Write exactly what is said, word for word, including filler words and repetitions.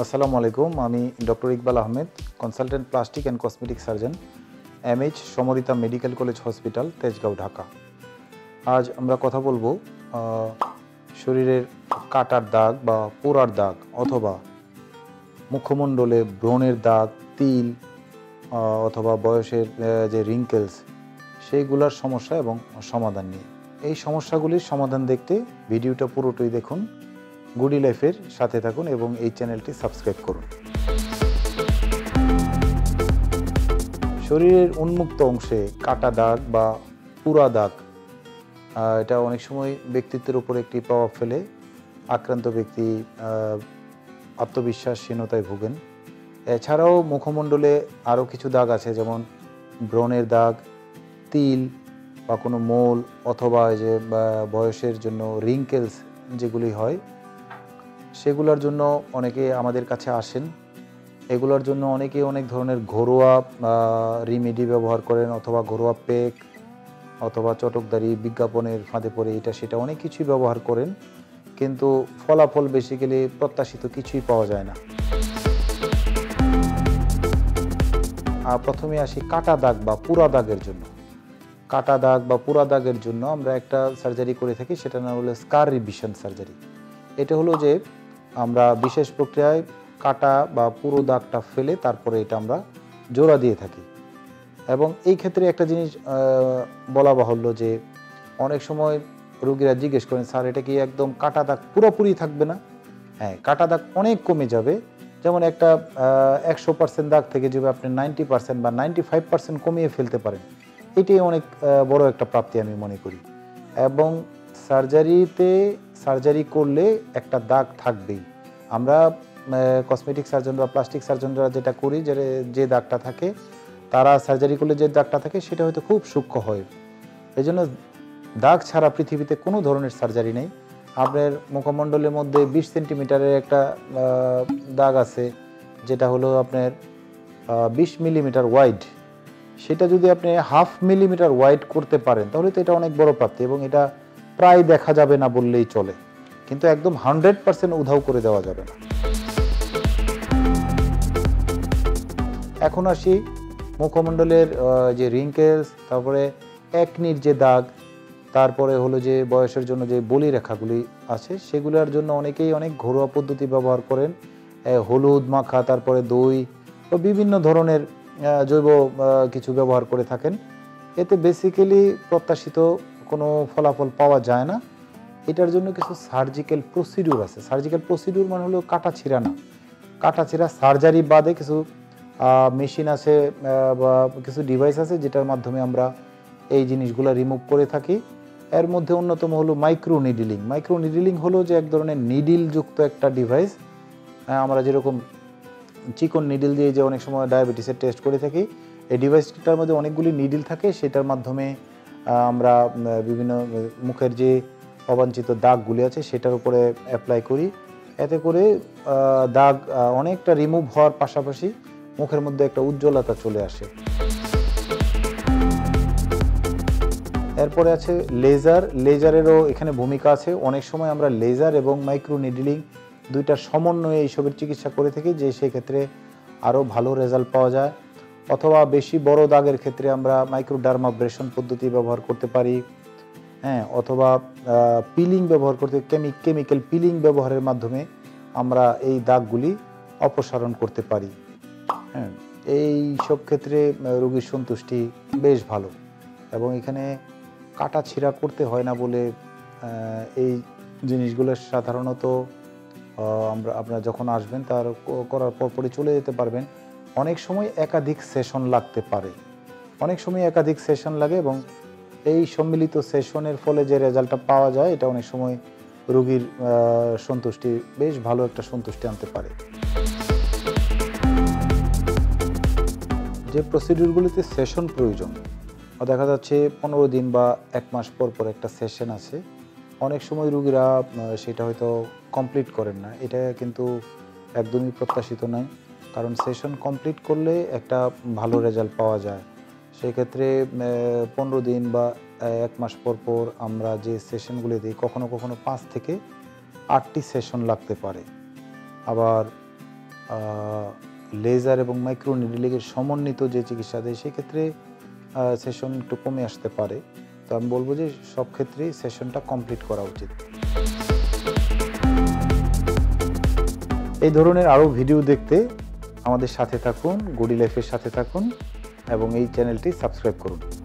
আসসালামু আলাইকুম। আমি doctor Iqbal Ahmed, consultant plastic and cosmetic surgeon, MH Samorita medical college hospital, Tejgaon, Dhaka. আজ আমরা কথা বলবো শরীরের কাটার দাগ বা পোড়ার দাগ অথবা মুখমণ্ডলে ব্রণের দাগ, তিল অথবা বয়সের যে রিঙ্কেলস সেইগুলোর সমস্যা এবং সমাধান নিয়ে। এই সমস্যাগুলির সমাধান দেখতে ভিডিওটা পুরোটাই দেখুন, গুডি লাইফের সাথে থাকুন এবং এই চ্যানেলটি সাবস্ক্রাইব করুন। শরীরের উন্মুক্ত অংশে কাটা দাগ বা পুরা দাগ, এটা অনেক সময় ব্যক্তিত্বের উপর একটি প্রভাব ফেলে। আক্রান্ত ব্যক্তি আত্মবিশ্বাসহীনতায় ভোগেন। এছাড়াও মুখমণ্ডলে আরও কিছু দাগ আছে, যেমন ব্রণের দাগ, তিল বা কোনো মোল অথবা যে বয়সের জন্য রিঙ্কেলস যেগুলি হয় সেগুলোর জন্য অনেকে আমাদের কাছে আসেন। এগুলোর জন্য অনেকে অনেক ধরনের ঘরোয়া রিমেডি ব্যবহার করেন, অথবা ঘরোয়া পেক অথবা চটকদারি বিজ্ঞাপনের ফাঁদে পড়ে এটা সেটা অনেক কিছুই ব্যবহার করেন, কিন্তু ফলাফল বেসিক্যালি প্রত্যাশিত কিছুই পাওয়া যায় না। প্রথমে আসি কাটা দাগ বা পুরা দাগের জন্য। কাটা দাগ বা পুরা দাগের জন্য আমরা একটা সার্জারি করে থাকি, সেটা নাম হলো স্কার রিভিশন সার্জারি। এটা হলো যে আমরা বিশেষ প্রক্রিয়ায় কাটা বা পুরো দাগটা ফেলে তারপরে এটা আমরা জোড়া দিয়ে থাকি। এবং এই ক্ষেত্রে একটা জিনিস বলা বাহুল্য যে অনেক সময় রোগীরা জিজ্ঞেস করেন, স্যার এটা কি একদম কাটা দাগ পুরোপুরি থাকবে না? হ্যাঁ, কাটা দাগ অনেক কমে যাবে। যেমন একটা একশো পার্সেন্ট দাগ থেকে যদি আপনি নাইনটি পার্সেন্ট বা নাইনটি ফাইভ পার্সেন্ট কমিয়ে ফেলতে পারেন, এটাই অনেক বড় একটা প্রাপ্তি আমি মনে করি। এবং সার্জারিতে সার্জারি করলে একটা দাগ থাকবেই। আমরা কসমেটিক সার্জন বা প্লাস্টিক সার্জনরা যেটা করি, যে যে দাগটা থাকে, তারা সার্জারি করলে যে দাগটা থাকে সেটা হয়তো খুব সূক্ষ্ম হয়। এই জন্য দাগ ছাড়া পৃথিবীতে কোনো ধরনের সার্জারি নেই। আপনার মুখমণ্ডলের মধ্যে বিশ সেন্টিমিটারের একটা দাগ আছে, যেটা হলো আপনার বিশ মিলিমিটার ওয়াইড। সেটা যদি আপনি হাফ মিলিমিটার ওয়াইড করতে পারেন তাহলে তো এটা অনেক বড় প্রাপ্তি, এবং এটা প্রায় দেখা যাবে না বললেই চলে, কিন্তু একদম হান্ড্রেড পার্সেন্ট উধাও করে দেওয়া যাবে না। এখন আসি মুখমণ্ডলের যে রিঙ্কেলস, তারপরে একনির যে দাগ, তারপরে হলো যে বয়সের জন্য যে বলি রেখাগুলি আছে সেগুলোর জন্য অনেকেই অনেক ঘরোয়া পদ্ধতি ব্যবহার করেন। হলুদ মাখা, তারপরে দই ও বিভিন্ন ধরনের জৈব কিছু ব্যবহার করে থাকেন। এতে বেসিক্যালি প্রত্যাশিত কোনো ফলাফল পাওয়া যায় না। এটার জন্য কিছু সার্জিক্যাল প্রসিডিউর আছে। সার্জিক্যাল প্রসিডিউর মানে হলো কাটা ছিঁড়া না, কাটা ছিঁড়া সার্জারি বাদে কিছু মেশিন আছে বা কিছু ডিভাইস আছে যেটার মাধ্যমে আমরা এই জিনিসগুলো রিমুভ করে থাকি। এর মধ্যে অন্যতম হলো মাইক্রো নিডিলিং। মাইক্রো নিডিলিং হলো যে এক ধরনের নিডিলযুক্ত একটা ডিভাইস। আমরা যেরকম চিকন নিডিল দিয়ে যে অনেক সময় ডায়াবেটিসের টেস্ট করে থাকি, এই ডিভাইসটার মধ্যে অনেকগুলি নিডিল থাকে, সেটার মাধ্যমে আমরা বিভিন্ন মুখের যে অবাঞ্ছিত দাগগুলি আছে সেটার উপরে অ্যাপ্লাই করি। এতে করে দাগ অনেকটা রিমুভ হওয়ার পাশাপাশি মুখের মধ্যে একটা উজ্জ্বলতা চলে আসে। এরপরে আছে লেজার। লেজারেরও এখানে ভূমিকা আছে। অনেক সময় আমরা লেজার এবং মাইক্রো নিডলিং দুইটার সমন্বয়ে এইসবের চিকিৎসা করে থাকি, যে সেক্ষেত্রে আরও ভালো রেজাল্ট পাওয়া যায়। অথবা বেশি বড় দাগের ক্ষেত্রে আমরা মাইক্রোডার্মাব্রেশন পদ্ধতি ব্যবহার করতে পারি। হ্যাঁ, অথবা পিলিং ব্যবহার করতে কেমিক কেমিক্যাল পিলিং ব্যবহারের মাধ্যমে আমরা এই দাগগুলি অপসারণ করতে পারি। হ্যাঁ, এই সব ক্ষেত্রে রোগীর সন্তুষ্টি বেশ ভালো, এবং এখানে কাটা ছিঁড়া করতে হয় না বলে এই জিনিসগুলো সাধারণত আমরা আপনারা যখন আসবেন তার করার পরপরই চলে যেতে পারবেন। অনেক সময় একাধিক সেশন লাগতে পারে, অনেক সময় একাধিক সেশন লাগে, এবং এই সম্মিলিত সেশনের ফলে যে রেজাল্টটা পাওয়া যায় এটা অনেক সময় রোগীর সন্তুষ্টি বেশ ভালো একটা সন্তুষ্টি আনতে পারে। যে প্রসিডিউরগুলিতে সেশন প্রয়োজন, দেখা যাচ্ছে পনেরো দিন বা এক মাস পর পর একটা সেশন আছে, অনেক সময় রোগীরা সেটা হয়তো কমপ্লিট করেন না। এটা কিন্তু একদমই প্রত্যাশিত নয়, কারণ সেশন কমপ্লিট করলে একটা ভালো রেজাল্ট পাওয়া যায়। সেক্ষেত্রে পনেরো দিন বা এক মাস পর পর আমরা যে সেশনগুলি দিই, কখনো কখনো পাঁচ থেকে আটটি সেশন লাগতে পারে। আবার লেজার এবং মাইক্রো নিডলিংয়ের সমন্বিত যে চিকিৎসা দেয় সেক্ষেত্রে সেশন একটু কমে আসতে পারে। তো আমি বলবো যে সব ক্ষেত্রেই সেশনটা কমপ্লিট করা উচিত। এই ধরনের আরও ভিডিও দেখতে আমাদের সাথে থাকুন, গুডি লাইফের সাথে থাকুন এবং এই চ্যানেলটি সাবস্ক্রাইব করুন।